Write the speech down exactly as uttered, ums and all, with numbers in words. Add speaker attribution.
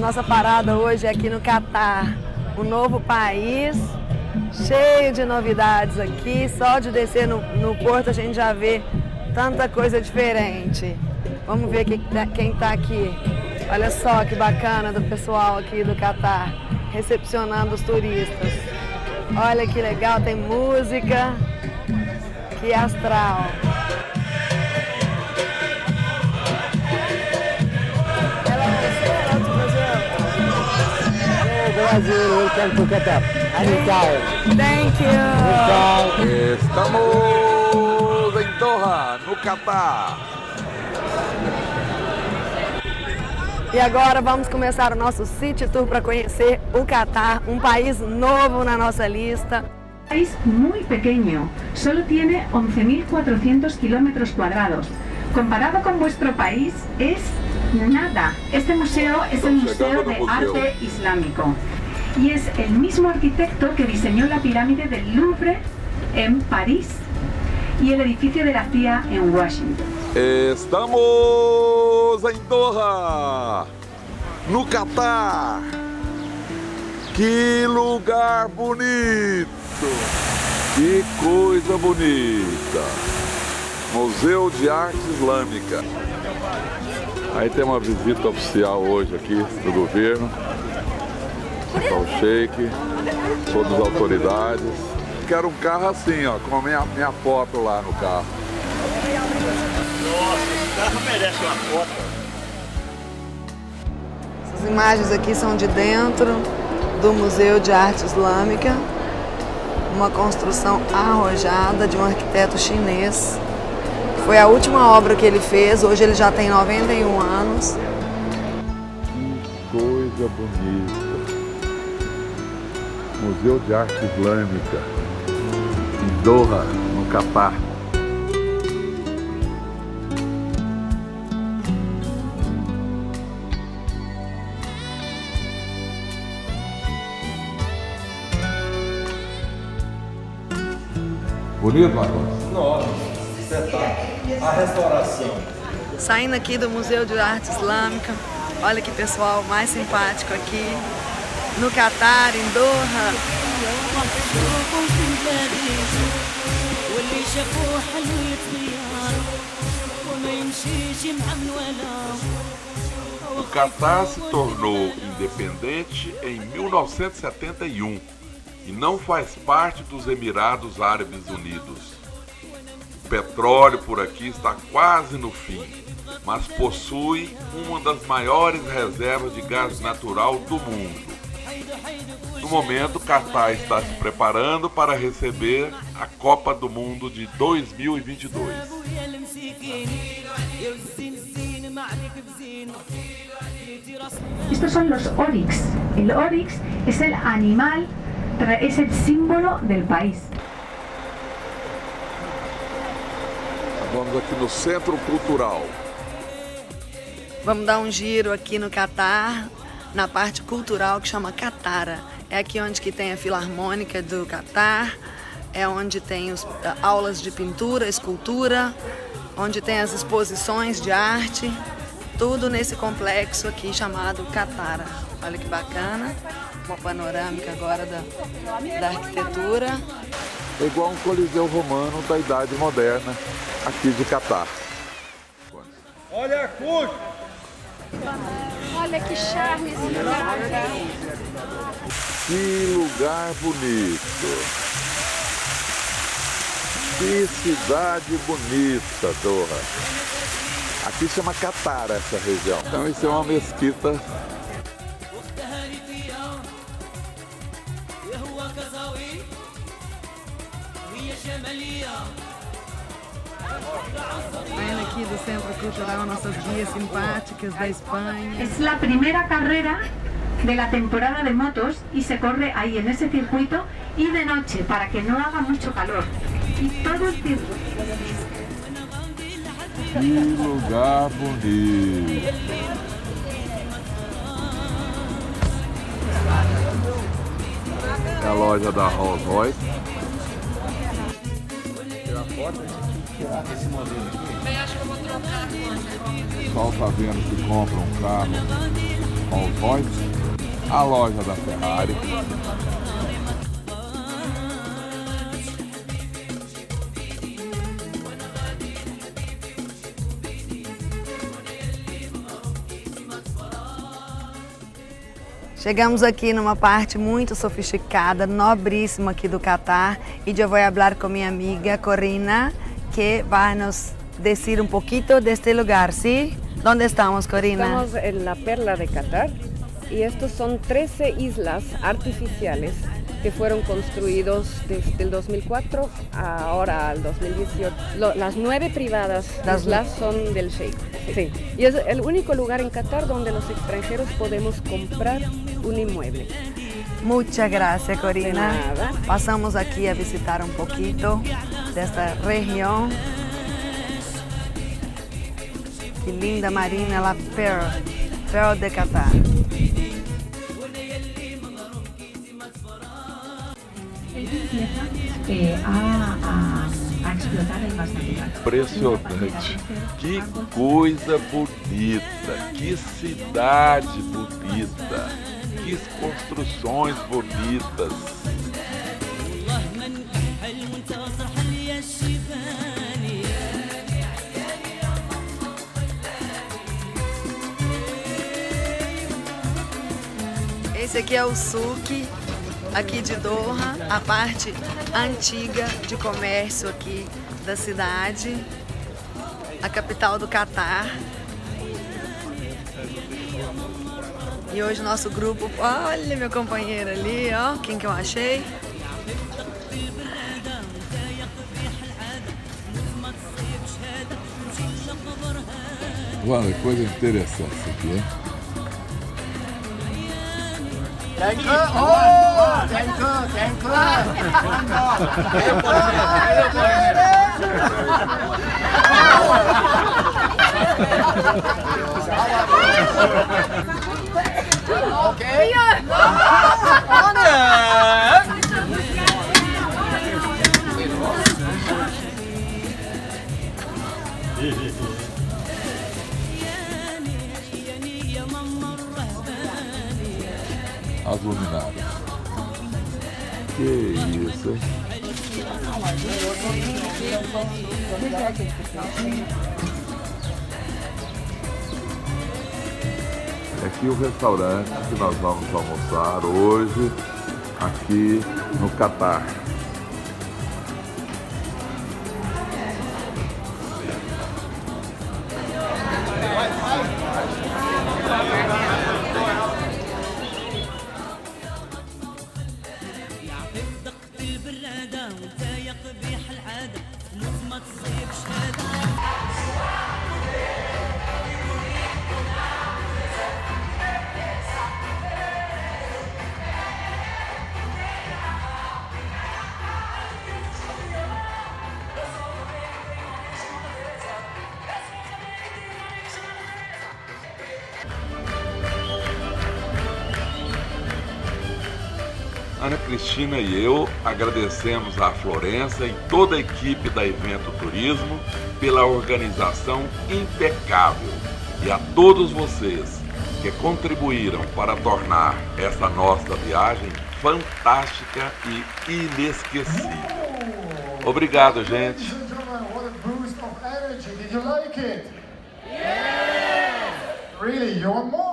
Speaker 1: nossa parada hoje é aqui no Catar, um novo país, cheio de novidades aqui. Só de descer no, no porto a gente já vê tanta coisa diferente. Vamos ver que, quem está aqui. Olha só que bacana do pessoal aqui do Catar, recepcionando os turistas. Olha que legal, tem música, que astral.
Speaker 2: Brasil, welcome to Qatar.
Speaker 1: Thank you.
Speaker 3: Estamos em Doha, no Catar.
Speaker 1: E agora vamos começar o nosso City Tour para conhecer o Catar, um país novo na nossa lista.
Speaker 4: País muy pequeño, solo tiene once mil cuatrocientos kilómetros cuadrados. Comparado con vuestro país es nada. Este museo es el Museo de Arte Islámico y es el mismo arquitecto que diseñó la pirámide del Louvre en París y el edificio de la C I A en Washington.
Speaker 3: Estamos em Doha, no Catar. Que lugar bonito! Que coisa bonita! Museu de Arte Islâmica. Aí tem uma visita oficial hoje aqui do governo, ao Sheik, todas as autoridades. Quero um carro assim, ó, com a minha, minha foto lá no carro.
Speaker 2: Nossa, esse carro merece uma foto.
Speaker 1: Essas imagens aqui são de dentro do Museu de Arte Islâmica, uma construção arrojada de um arquiteto chinês. Foi a última obra que ele fez, hoje ele já tem noventa e um anos.
Speaker 3: Que coisa bonita! Museu de Arte Islâmica, em Doha, no Catar. Bonito, Marcos?
Speaker 5: Nossa, a restauração.
Speaker 1: Saindo aqui do Museu de Arte Islâmica, olha que pessoal mais simpático aqui no Catar, em Doha.
Speaker 3: O Catar se tornou independente em mil novecentos e setenta e um e não faz parte dos Emirados Árabes Unidos. O petróleo por aqui está quase no fim, mas possui uma das maiores reservas de gás natural do mundo. No momento, o Catar está se preparando para receber a Copa do Mundo de dois mil e vinte e dois.
Speaker 4: Estos son los oryx. El oryx es el animal, es el símbolo del país.
Speaker 3: Vamos aqui no Centro Cultural.
Speaker 1: Vamos dar um giro aqui no Catar, na parte cultural que chama Catara. É aqui onde que tem a Filarmônica do Catar, é onde tem os, aulas de pintura, escultura, onde tem as exposições de arte, tudo nesse complexo aqui chamado Catara. Olha que bacana, uma panorâmica agora da, da arquitetura.
Speaker 3: É igual um coliseu romano da Idade Moderna, aqui de Catar.
Speaker 5: Olha a custa!
Speaker 6: Olha que charme esse lugar.
Speaker 3: Que lugar bonito! Que cidade bonita, Doha! Aqui chama Catar essa região. Então isso é uma mesquita.
Speaker 1: Saindo aqui do Centro Cultural, nossas guias simpáticas da Espanha.
Speaker 4: Es la primera carrera de la temporada de motos y se corre ahí en ese circuito y de noche para que no haga mucho calor. Y todo el tiempo.
Speaker 3: Que lugar bonito! É a loja da Rolls Royce.
Speaker 5: Tirar foto? Tirar esse modelo aqui.
Speaker 1: Eu acho que eu vou trocar.
Speaker 3: O pessoal tá vendo que compra um carro Rolls Royce, a loja da Ferrari.
Speaker 1: Chegamos aqui numa parte muito sofisticada, nobríssima aqui do Catar, e eu vou falar com minha amiga Corina, que vai nos dizer um pouquinho deste lugar, ¿sí? ¿Dónde estamos, Corina?
Speaker 7: Estamos en la perla de Qatar y estos son trece islas artificiales que fueron construidos desde el dos mil cuatro ahora al dos mil dieciocho. Lo, las nueve privadas
Speaker 1: Las
Speaker 7: islas son del Sheikh. Sí. Y es el único lugar en Qatar donde los extranjeros podemos comprar un inmueble.
Speaker 1: Muchas gracias, Corina.
Speaker 7: De nada.
Speaker 1: Pasamos aqui a visitar um pouquinho desta região. Que linda marina, la Pearl, Pearl de Qatar.
Speaker 4: Eh, a, a, a explotar el gas natural.
Speaker 3: Impressionante. Que coisa bonita, que cidade bonita, que construções bonitas.
Speaker 1: Esse aqui é o souk, aqui de Doha, a parte antiga de comércio aqui da cidade, a capital do Catar. E hoje nosso grupo, olha meu companheiro ali, ó, quem que eu achei?
Speaker 3: Olha, coisa interessante isso aqui, hein? As luminárias. Que isso, hein? É aqui o restaurante que nós vamos almoçar hoje, aqui no Catar. Ana Cristina e eu agradecemos a Florença e toda a equipe da Evento Turismo pela organização impecável e a todos vocês que contribuíram para tornar essa nossa viagem fantástica e inesquecível. Obrigado, gente.
Speaker 8: Really, you want more?